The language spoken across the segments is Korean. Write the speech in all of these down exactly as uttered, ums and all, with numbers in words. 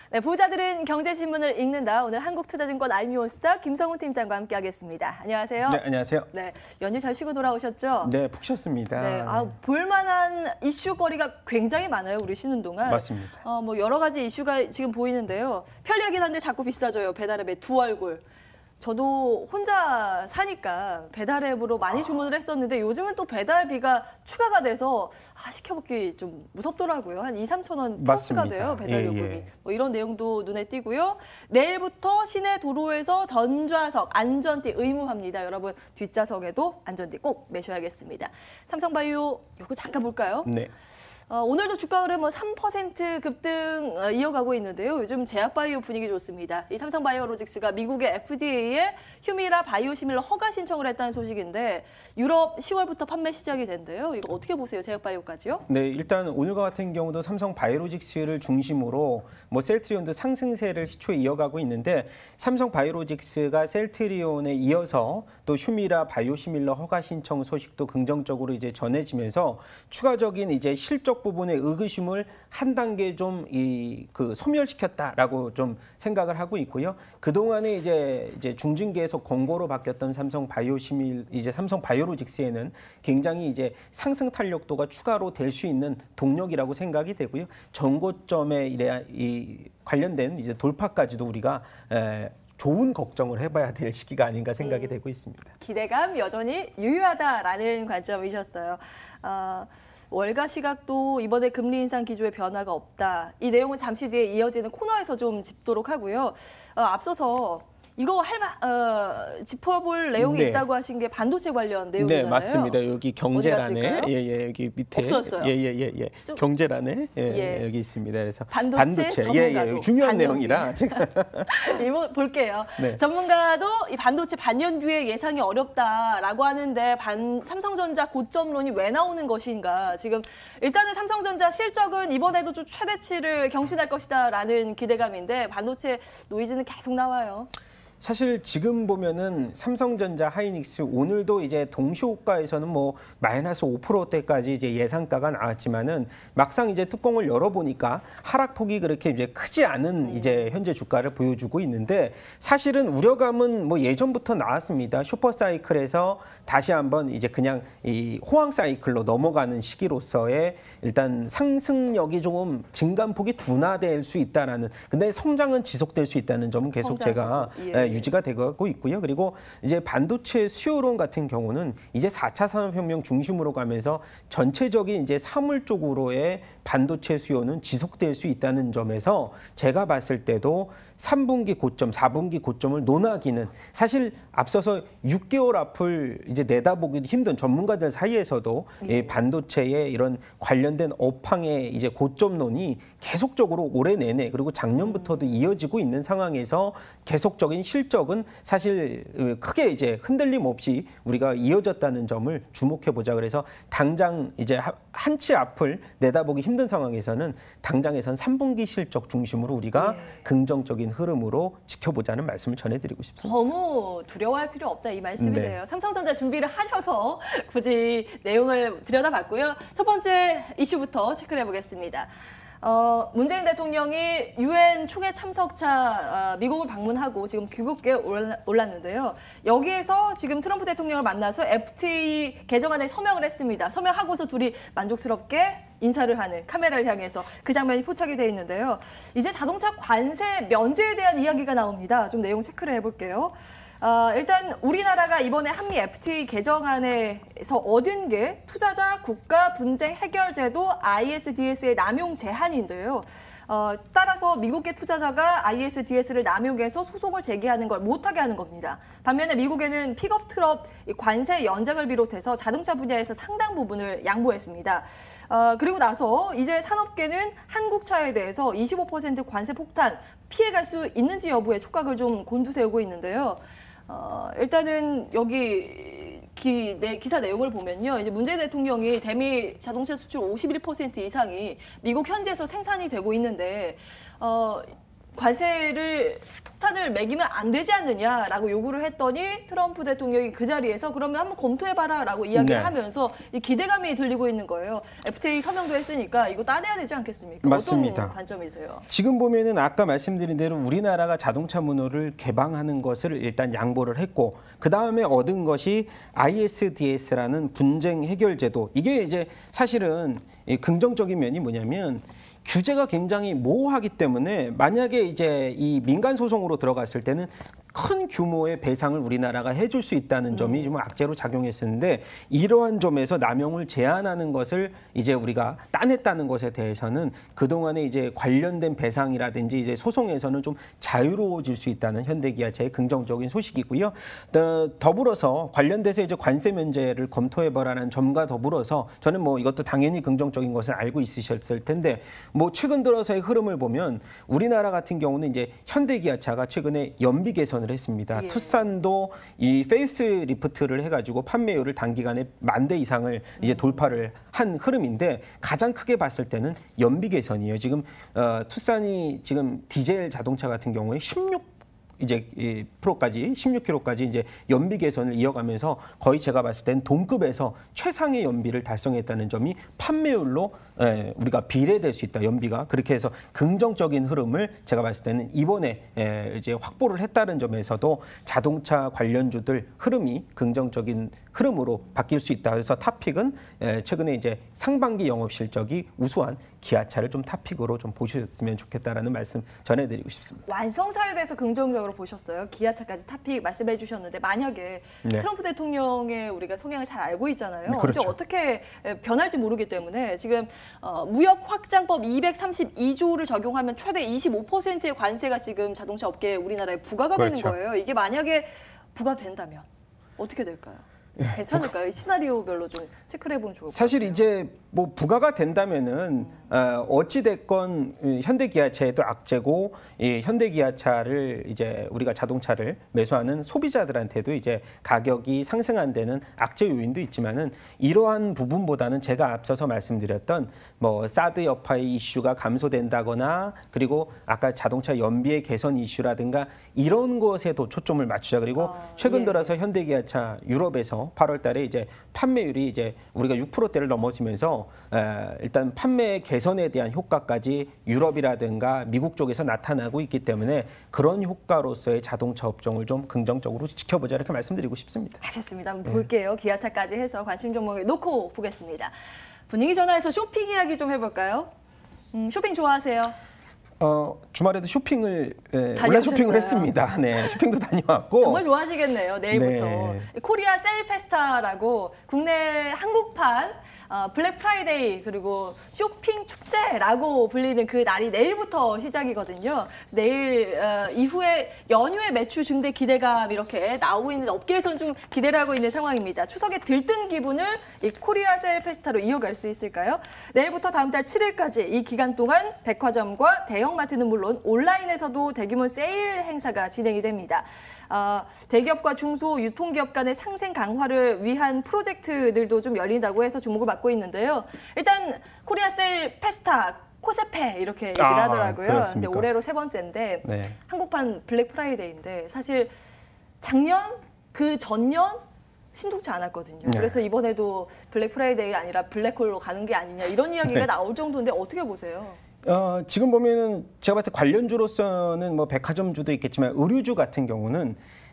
네, 부자들은 경제신문을 읽는다. 오늘 한국투자증권 알미온스타 김성훈 팀장과 함께하겠습니다. 안녕하세요. 네, 안녕하세요. 네, 연휴 잘 쉬고 돌아오셨죠? 네, 푹 쉬었습니다. 네, 아, 볼만한 이슈거리가 굉장히 많아요. 우리 쉬는 동안. 맞습니다. 어, 뭐 여러 가지 이슈가 지금 보이는데요. 편리하긴 한데 자꾸 비싸져요. 배달앱의 두 얼굴. 저도 혼자 사니까 배달앱으로 많이 주문을 했었는데 요즘은 또 배달비가 추가가 돼서 아, 시켜먹기 좀 무섭더라고요. 한 이삼천 원 플러스가 돼요, 배달 요금이. 예, 예. 뭐 이런 내용도 눈에 띄고요. 내일부터 시내 도로에서 전좌석 안전띠 의무화입니다. 여러분 뒷좌석에도 안전띠 꼭 매셔야겠습니다. 삼성바이오 요거 잠깐 볼까요? 네. 어, 오늘도 주가 흐름 뭐 삼 퍼센트 급등 어, 이어가고 있는데요. 요즘 제약바이오 분위기 좋습니다. 이 삼성바이오로직스가 미국의 에프디에이에 휴미라 바이오시밀러 허가 신청을 했다는 소식인데 유럽 시월부터 판매 시작이 된대요. 이거 어떻게 보세요? 제약바이오까지요? 네, 일단 오늘과 같은 경우도 삼성바이오로직스를 중심으로 뭐 셀트리온도 상승세를 시초에 이어가고 있는데 삼성바이오로직스가 셀트리온에 이어서 또 휴미라 바이오시밀러 허가 신청 소식도 긍정적으로 이제 전해지면서 추가적인 이제 실적 부분의 의구심을 한 단계 좀 이 그 소멸시켰다라고 좀 생각을 하고 있고요. 그 동안에 이제 이제 중징계에서 공고로 바뀌었던 삼성 바이오시밀 이제 삼성 바이오로직스에는 굉장히 이제 상승 탄력도가 추가로 될 수 있는 동력이라고 생각이 되고요. 전고점에 이래 이 관련된 이제 돌파까지도 우리가 에, 좋은 걱정을 해봐야 될 시기가 아닌가 생각이 음, 되고 있습니다. 기대감 여전히 유효하다라는 관점이셨어요. 어, 월가 시각도 이번에 금리 인상 기조에 변화가 없다. 이 내용은 잠시 뒤에 이어지는 코너에서 좀 짚도록 하고요. 어, 앞서서 이거 할 마, 어, 짚어볼 내용이 네. 있다고 하신 게 반도체 관련 내용이잖아요. 네, 맞습니다. 여기 경제란에 예예 여기 밑에 없었어요. 예예예 예, 예. 경제란에 예, 예. 여기 있습니다. 그래서 반도체, 반도체 예예 예, 중요한 반연기. 내용이라 제가 이거 볼게요. 네. 전문가도 이 반도체 반년규의 예상이 어렵다라고 하는데 반 삼성전자 고점론이 왜 나오는 것인가? 지금 일단은 삼성전자 실적은 이번에도 좀 최대치를 경신할 것이다라는 기대감인데 반도체 노이즈는 계속 나와요. 사실 지금 보면은 삼성전자, 하이닉스 오늘도 이제 동시호가에서는 뭐 마이너스 오 퍼센트대까지 이제 예상가가 나왔지만은 막상 이제 뚜껑을 열어보니까 하락폭이 그렇게 이제 크지 않은 이제 현재 주가를 보여주고 있는데 사실은 우려감은 뭐 예전부터 나왔습니다. 슈퍼사이클에서 다시 한번 이제 그냥 이 호황 사이클로 넘어가는 시기로서의 일단 상승력이 조금 증감폭이 둔화될 수 있다라는 근데 성장은 지속될 수 있다는 점은 계속 제가 지속. 예. 유지가 되고 있고요. 그리고 이제 반도체 수요론 같은 경우는 이제 사 차 산업혁명 중심으로 가면서 전체적인 이제 사물 쪽으로의 반도체 수요는 지속될 수 있다는 점에서 제가 봤을 때도 삼 분기 고점, 사 분기 고점을 논하기는 사실 앞서서 육 개월 앞을 이제 내다보기도 힘든 전문가들 사이에서도 예. 이 반도체의 이런 관련된 업황의 이제 고점론이 계속적으로 올해 내내 그리고 작년부터도 음. 이어지고 있는 상황에서 계속적인 실적은 사실 크게 이제 흔들림 없이 우리가 이어졌다는 점을 주목해 보자. 그래서 당장 이제 한 치 앞을 내다보기 힘든 상황에서는 당장에선 삼 분기 실적 중심으로 우리가 예. 긍정적인 흐름으로 지켜보자는 말씀을 전해드리고 싶습니다. 너무 두려워할 필요 없다 이 말씀이네요. 네. 삼성전자 준비를 하셔서 굳이 내용을 들여다봤고요. 첫 번째 이슈부터 체크를 해보겠습니다. 어, 문재인 대통령이 유엔 총회 참석차 어, 미국을 방문하고 지금 귀국에 올랐는데요. 여기에서 지금 트럼프 대통령을 만나서 에프티에이 개정안에 서명을 했습니다. 서명하고서 둘이 만족스럽게 인사를 하는 카메라를 향해서 그 장면이 포착이 돼 있는데요. 이제 자동차 관세 면제에 대한 이야기가 나옵니다. 좀 내용 체크를 해볼게요. 어, 일단 우리나라가 이번에 한미 에프티에이 개정안에서 얻은 게 투자자 국가 분쟁 해결 제도 아이에스디에스의 남용 제한인데요. 어, 따라서 미국의 투자자가 아이에스디에스를 남용해서 소송을 제기하는 걸 못하게 하는 겁니다. 반면에 미국에는 픽업 트럭 관세 연장을 비롯해서 자동차 분야에서 상당 부분을 양보했습니다. 어, 그리고 나서 이제 산업계는 한국차에 대해서 이십오 퍼센트 관세 폭탄 피해갈 수 있는지 여부에 촉각을 좀 곤두세우고 있는데요. 어, 일단은 여기 기, 네, 기사 내용을 보면요. 이제 문재인 대통령이 대미 자동차 수출 오십일 퍼센트 이상이 미국 현지에서 생산이 되고 있는데, 어, 관세를 폭탄을 매기면 안 되지 않느냐라고 요구를 했더니 트럼프 대통령이 그 자리에서 그러면 한번 검토해봐라라고 이야기를 네. 하면서 이 기대감이 들리고 있는 거예요. 에프티에이 서명도 했으니까 이거 따내야 되지 않겠습니까? 맞습니다. 어떤 관점이세요? 지금 보면은 아까 말씀드린 대로 우리나라가 자동차 문호를 개방하는 것을 일단 양보를 했고 그 다음에 얻은 것이 아이에스디에스라는 분쟁 해결 제도. 이게 이제 사실은 긍정적인 면이 뭐냐면 규제가 굉장히 모호하기 때문에 만약에 이제 이 민간 소송으로 들어갔을 때는 큰 규모의 배상을 우리나라가 해줄 수 있다는 점이 좀 악재로 작용했었는데 이러한 점에서 남용을 제한하는 것을 이제 우리가 따냈다는 것에 대해서는 그동안에 이제 관련된 배상이라든지 이제 소송에서는 좀 자유로워질 수 있다는 현대기아차의 긍정적인 소식이고요. 더불어서 관련돼서 이제 관세 면제를 검토해보라는 점과 더불어서 저는 뭐 이것도 당연히 긍정적인 것을 알고 있으셨을 텐데 뭐 최근 들어서의 흐름을 보면 우리나라 같은 경우는 이제 현대기아차가 최근에 연비 개선 을 했습니다. 예. 투싼도 이 페이스 리프트를 해가지고 판매율을 단기간에 만 대 이상을 이제 돌파를 한 흐름인데 가장 크게 봤을 때는 연비 개선이에요. 지금 어, 투싼이 지금 디젤 자동차 같은 경우에 십육 이제 이 프로까지 십육 킬로미터까지 이제 연비 개선을 이어가면서 거의 제가 봤을 때는 동급에서 최상의 연비를 달성했다는 점이 판매율로 에, 우리가 비례될 수 있다. 연비가 그렇게 해서 긍정적인 흐름을 제가 봤을 때는 이번에 에, 이제 확보를 했다는 점에서도 자동차 관련주들 흐름이 긍정적인 흐름으로 바뀔 수 있다. 그래서 탑픽은 에, 최근에 이제 상반기 영업 실적이 우수한 기아차를 좀 탑픽으로 좀 보셨으면 좋겠다라는 말씀 전해드리고 싶습니다. 완성차에 대해서 긍정적으로 보셨어요. 기아차까지 탑픽 말씀해 주셨는데 만약에 네. 트럼프 대통령의 우리가 성향을 잘 알고 있잖아요. 네, 그렇죠. 언제 어떻게 변할지 모르기 때문에 지금 어, 무역 확장법 이백삼십이 조를 적용하면 최대 이십오 퍼센트의 관세가 지금 자동차 업계에 우리나라에 부과가 그렇죠. 되는 거예요. 이게 만약에 부과된다면 어떻게 될까요? 괜찮을까요? 이 시나리오별로 좀 체크를 해보면 좋을 것 같아요. 사실 이제 뭐 부과가 된다면은 어, 어찌 됐건 현대기아차에도 악재고 이 현대기아차를 이제 우리가 자동차를 매수하는 소비자들한테도 이제 가격이 상승한 데는 악재 요인도 있지만은 이러한 부분보다는 제가 앞서서 말씀드렸던 뭐 사드 여파의 이슈가 감소된다거나 그리고 아까 자동차 연비의 개선 이슈라든가 이런 것에도 초점을 맞추자. 그리고 아, 최근 예. 들어서 현대기아차 유럽에서 팔월 달에 이제 판매율이 이제 우리가 육 퍼센트대를 넘어지면서 에, 일단 판매 개선에 대한 효과까지 유럽이라든가 미국 쪽에서 나타나고 있기 때문에 그런 효과로서의 자동차 업종을 좀 긍정적으로 지켜보자 이렇게 말씀드리고 싶습니다. 알겠습니다. 한번 볼게요. 기아차까지 해서 관심 종목을 놓고 보겠습니다. 분위기 전환해서 쇼핑 이야기 좀 해볼까요? 음, 쇼핑 좋아하세요? 어, 주말에도 쇼핑을 예, 온라인 다녀오셨어요? 쇼핑을 했습니다. 네, 쇼핑도 다녀왔고 정말 좋아하시겠네요. 내일부터. 네. 코리아 셀 페스타라고 국내 한국판 어, 블랙 프라이데이 그리고 쇼핑 축제라고 불리는 그 날이 내일부터 시작이거든요. 내일 어, 이후에 연휴의 매출 증대 기대감 이렇게 나오고 있는 업계에서는 좀 기대를 하고 있는 상황입니다. 추석에 들뜬 기분을 이 코리아 셀 페스타로 이어갈 수 있을까요? 내일부터 다음 달 칠 일까지 이 기간 동안 백화점과 대형마트는 물론 온라인에서도 대규모 세일 행사가 진행이 됩니다. 어, 대기업과 중소 유통기업 간의 상생 강화를 위한 프로젝트들도 좀 열린다고 해서 주목을 받고 있는데요. 일단 코리아셀 페스타 코세페 이렇게 얘기를 아, 하더라고요. 근데 그렇습니까? 올해로 세 번째인데 네. 한국판 블랙 프라이데이인데 사실 작년 그 전년 신통치 않았거든요. 네. 그래서 이번에도 블랙 프라이데이 아니라 블랙홀로 가는 게 아니냐 이런 이야기가 네. 나올 정도인데 어떻게 보세요? 어, 지금 보면은 제가 봤을 때 관련주로서는 뭐 백화점주도 있겠지만 의류주 같은 경우는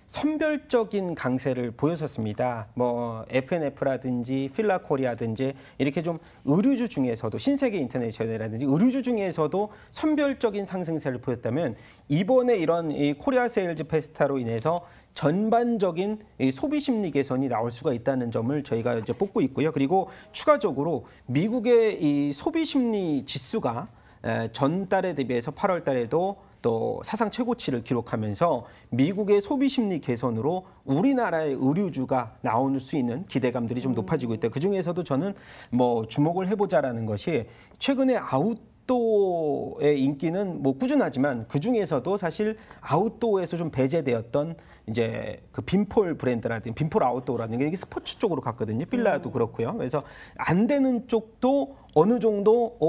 선별적인 강세를 보였었습니다. 뭐 에프엔에프라든지 필라코리아든지 이렇게 좀 의류주 중에서도 신세계 인터내셔널이라든지 의류주 중에서도 선별적인 상승세를 보였다면 이번에 이런 이 코리아 세일즈 페스타로 인해서 전반적인 이 소비 심리 개선이 나올 수가 있다는 점을 저희가 이제 뽑고 있고요. 그리고 추가적으로 미국의 이 소비 심리 지수가 전달에 대비해서 팔월 달에도 또 사상 최고치를 기록하면서 미국의 소비 심리 개선으로 우리나라의 의류주가 나올 수 있는 기대감들이 좀 높아지고 있다. 그 중에서도 저는 뭐 주목을 해보자라는 것이 최근에 아웃도어의 인기는 뭐 꾸준하지만 그 중에서도 사실 아웃도어에서 좀 배제되었던 이제 그 빈폴 브랜드라든지 빈폴 아웃도어라든지 이게 스포츠 쪽으로 갔거든요. 필라도 그렇고요. 그래서 안 되는 쪽도 어느 정도 어,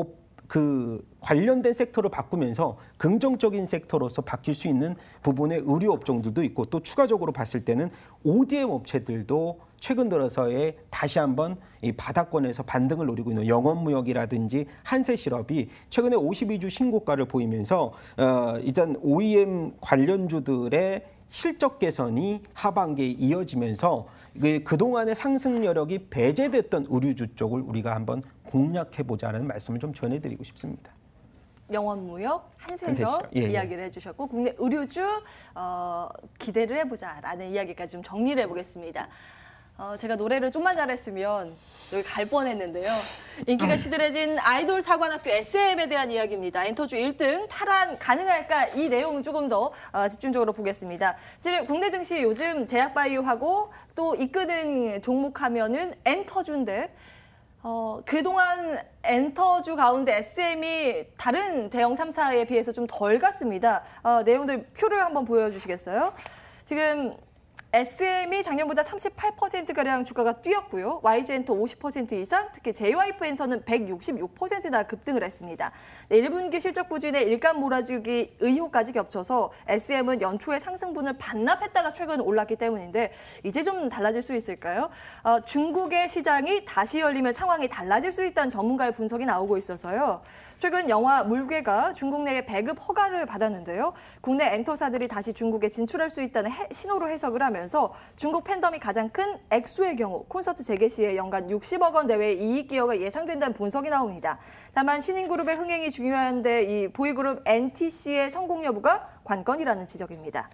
그 관련된 섹터를 바꾸면서 긍정적인 섹터로서 바뀔 수 있는 부분의 의류 업종들도 있고 또 추가적으로 봤을 때는 오디엠 업체들도 최근 들어서의 다시 한번 이 바닥권에서 반등을 노리고 있는 영업무역이라든지 한세실업이 최근에 오십이 주 신고가를 보이면서 어, 일단 오이엠 관련주들의 실적 개선이 하반기에 이어지면서 그동안의 상승 여력이 배제됐던 의류주 쪽을 우리가 한번 공략해보자는 말씀을 좀 전해드리고 싶습니다. 영업무역, 한세실업 한세실업, 예, 예. 이야기를 해주셨고 국내 의류주 어, 기대를 해보자라는 이야기까지 좀 정리를 해보겠습니다. 어, 제가 노래를 좀만 잘했으면 여기 갈 뻔했는데요. 인기가 시들해진 아이돌 사관학교 에스엠에 대한 이야기입니다. 엔터주 일 등 탈환 가능할까? 이 내용 조금 더 어, 집중적으로 보겠습니다. 사실 국내 증시 요즘 제약바이오하고 또 이끄는 종목하면은 엔터주인데 어, 그동안 엔터주 가운데 에스엠이 다른 대형 삼 사에 비해서 좀 덜 갔습니다. 어, 내용들 표를 한번 보여주시겠어요? 지금 에스엠이 작년보다 삼십팔 퍼센트가량 주가가 뛰었고요. 와이지엔터 오십 퍼센트 이상, 특히 제이와이프엔터는 백육십육 퍼센트나 급등을 했습니다. 네, 일 분기 실적 부진에 일감 몰아주기 의혹까지 겹쳐서 에스엠은 연초에 상승분을 반납했다가 최근 올랐기 때문인데 이제 좀 달라질 수 있을까요? 어, 중국의 시장이 다시 열리면 상황이 달라질 수 있다는 전문가의 분석이 나오고 있어서요. 최근 영화 물괴가 중국 내에 배급 허가를 받았는데요. 국내 엔터사들이 다시 중국에 진출할 수 있다는 해, 신호로 해석을 하면서 중국 팬덤이 가장 큰 엑소의 경우 콘서트 재개 시에 연간 육십억 원 내외의 이익 기여가 예상된다는 분석이 나옵니다. 다만 신인그룹의 흥행이 중요한데 이 보이그룹 엔티씨의 성공 여부가 관건이라는 지적입니다.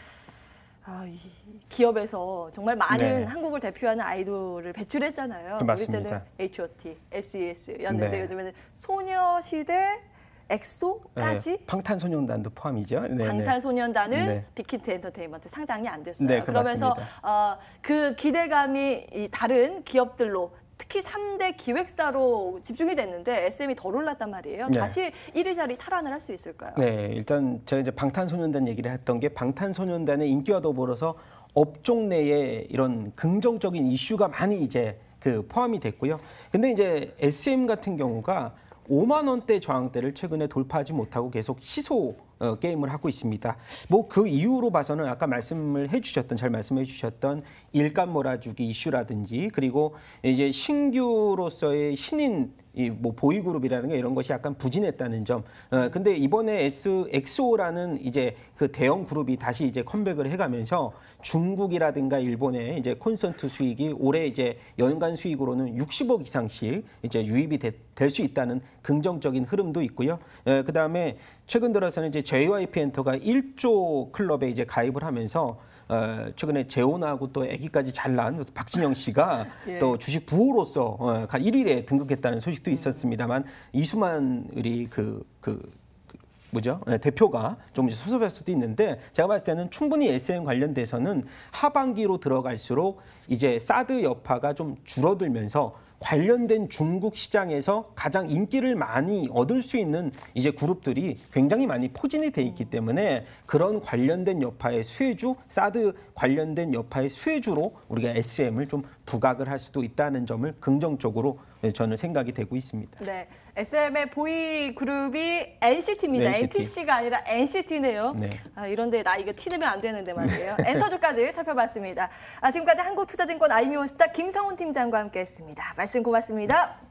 아, 이 기업에서 정말 많은 네. 한국을 대표하는 아이돌을 배출했잖아요. 맞습니다. 우리 때는 에이치 오 티, 에스이에스였는데 네. 요즘에는 소녀시대, 엑소까지 네, 방탄소년단도 포함이죠. 네, 방탄소년단은 네. 빅히트 엔터테인먼트 상장이 안 됐어요. 네, 그러면서 맞습니다. 어, 그 기대감이 이 다른 기업들로 특히 삼 대 기획사로 집중이 됐는데 에스엠이 덜 올랐단 말이에요. 네. 다시 일 위 자리 탈환을 할 수 있을까요? 네, 일단 제가 이제 방탄소년단 얘기를 했던 게 방탄소년단의 인기와 더불어서 업종 내에 이런 긍정적인 이슈가 많이 이제 그 포함이 됐고요. 근데 이제 에스엠 같은 경우가 오만 원대 저항대를 최근에 돌파하지 못하고 계속 시소 어, 게임을 하고 있습니다. 뭐 그 이유로 봐서는 아까 말씀을 해주셨던 잘 말씀해 주셨던 일감 몰아주기 이슈라든지 그리고 이제 신규로서의 신인 이 뭐 보이그룹이라든가 이런 것이 약간 부진했다는 점. 어, 근데 이번에 S 엑소라는 이제 그 대형 그룹이 다시 이제 컴백을 해가면서 중국이라든가 일본의 이제 콘서트 수익이 올해 이제 연간 수익으로는 육십억 이상씩 이제 유입이 될 수 있다는 긍정적인 흐름도 있고요. 에, 그 다음에 최근 들어서는 이제 제이와이피엔터가 일 조 클럽에 이제 가입을 하면서 어, 최근에 재혼하고 또 아기까지 잘 낳은 박진영 씨가 예. 또 주식 부호로서 어, 일 위에 등극했다는 소식도 있었습니다만 이수만 우리 그, 그, 그 뭐죠? 네, 대표가 좀 이제 소sob할 수도 있는데 제가 봤을 때는 충분히 에스엠 관련돼서는 하반기로 들어갈수록 이제 사드 여파가 좀 줄어들면서 관련된 중국 시장에서 가장 인기를 많이 얻을 수 있는 이제 그룹들이 굉장히 많이 포진이 돼 있기 때문에 그런 관련된 여파의 수혜주, 사드 관련된 여파의 수혜주로 우리가 에스엠을 좀 부각을 할 수도 있다는 점을 긍정적으로 저는 생각이 되고 있습니다. 네, 에스엠의 보이 그룹이 엔시티입니다. 네, 엔시티. 엔티씨가 아니라 엔시티네요. 네. 아, 이런데 나 이거 티 내면 안 되는데 말이에요. 엔터주까지 살펴봤습니다. 아, 지금까지 한국투자증권 아이미원스타 김성훈 팀장과 함께했습니다. 말씀 고맙습니다.